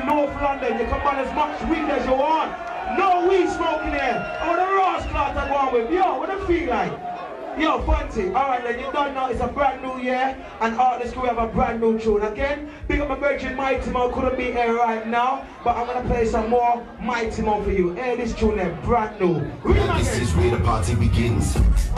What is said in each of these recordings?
North London. You can buy as much weed as you want. No weed smoking here. Oh, the Ross class I go on with. Yo, what do you feel like? Yo, Funty. Alright then, you don't know it's a brand new year and Artless Crew have a brand new tune. Again, big up my virgin Mighty Mo, couldn't be here right now, but I'm gonna play some more Mighty Mo for you. Hear this tune there, brand new. This is where the party begins.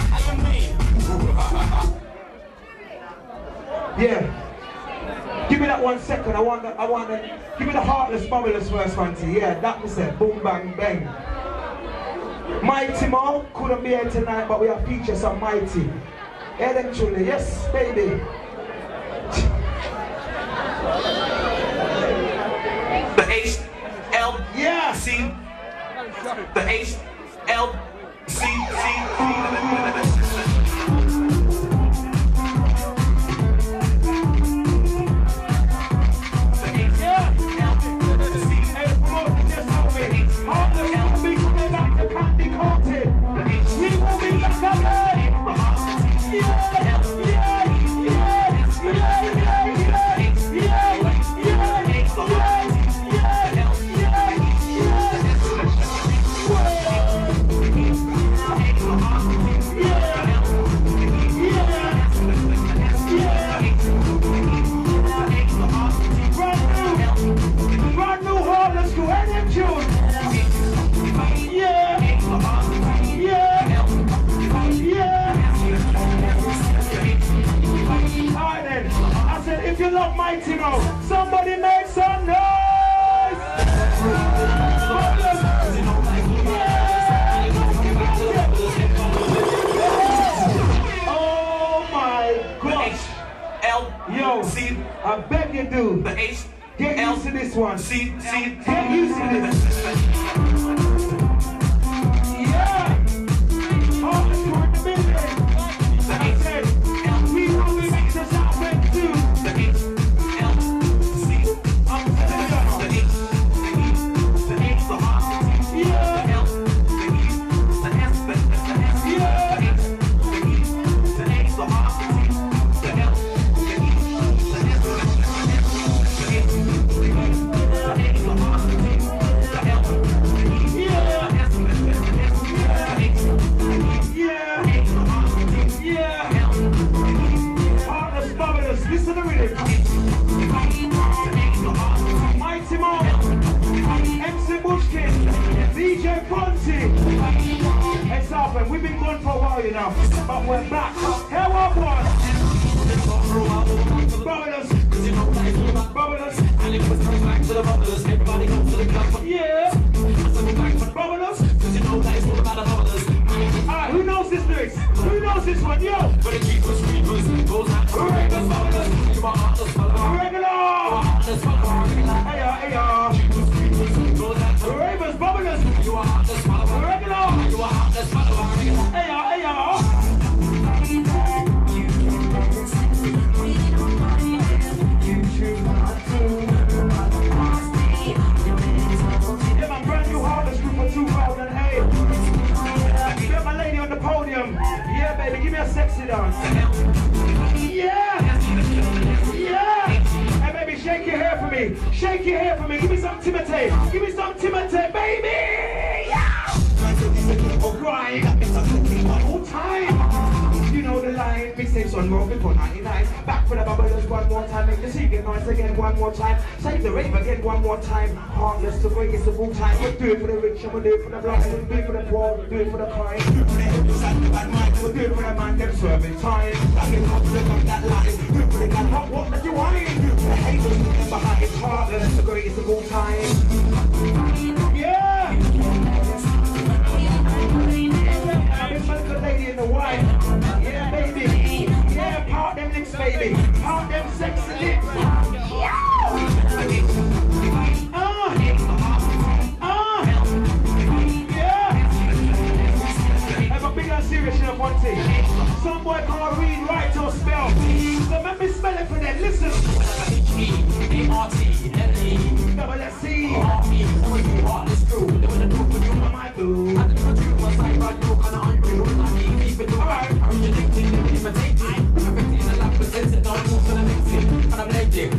Yeah. Give me that 1 second. I want the, give me the Heartless Bubblers first, Funty. Yeah, that was it. Boom, bang, bang. Mighty Mo couldn't be here tonight, but we have featured some Mighty. Hear them truly, yes, baby. The H-L, yeah. C. The H-L, C. Mighty Mo, somebody make some noise! Oh my gosh! Yo, I beg you do. Get used to this one. Get used to this. Yeah! Oh, let's go in the building. I said, we will be mixed us out with two. DJ Fonty. It's up, we've been going for a while, you know, but we're back. Here we go. Bubblers. Yeah. Bubblers. Alright, who knows this lyrics? Who knows this one? Yo. Regular. Hey, Ravers, bubblers, you are heartless follower. Regular, you are heartless follower. Hey, yeah, my brand new Heartless Group for 2008. Get my lady on the podium. Yeah, baby, give me a sexy dance. Yeah. Hey, baby, shake your hair for me. Shake your hair for me. Give me some Timothy. Give me some Timothy, baby. Yeah. Right. All time. You know the line. Mixtapes on road before 99. Back for the bubblers one more time. Make the sea get nice again one more time. Save the rave again one more time. Heartless, the greatest of all time. We'll do it for the rich and we'll do it for the blind. We'll do it for the poor. We'll do it for the kind. We'll do it for the man them serving time. I get confident on that line. Do it for the guy. What does you want? The haters looking behind. It's Heartless, the greatest of all time. Yeah. Good lady in the white. Yeah, baby. Yeah, part them lips, baby. Part them sexy lips. Yeah. Have a big and serious shit one thing. Some boy can't read, write or spell. So let me spell it for them. Listen. H-E-A-R-T-L-E double S-C Heartless Crew. They wanna do for you, I might do. I think you was like right now, kinda unreal. I keep keep it alright. I'm rejecting them, imitating. Perfect in a lap, presents it, don't move to the next thing. And I'm naked.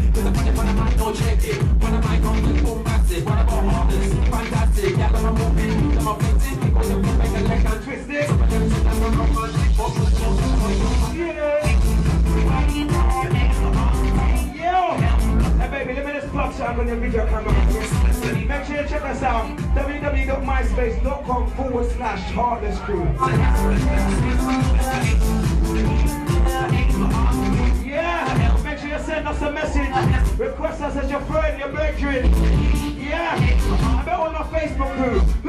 back on your video camera. Make sure you check us out. www.myspace.com/heartless crew. Yeah, make sure you send us a message. Request us as your friend, your brethren. Yeah, I'm on our Facebook group.